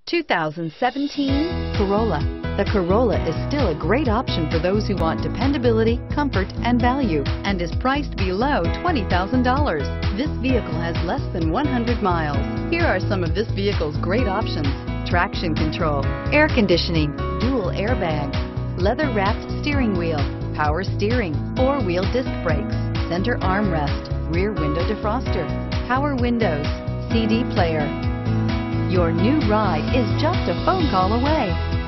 2017 Corolla. The Corolla is still a great option for those who want dependability, comfort, and value, and is priced below $20,000. This vehicle has less than 100 miles. Here are some of this vehicle's great options: traction control, air conditioning, dual airbags, leather-wrapped steering wheel, power steering, four-wheel disc brakes, center armrest, rear window defroster, power windows, CD player. Your new ride is just a phone call away.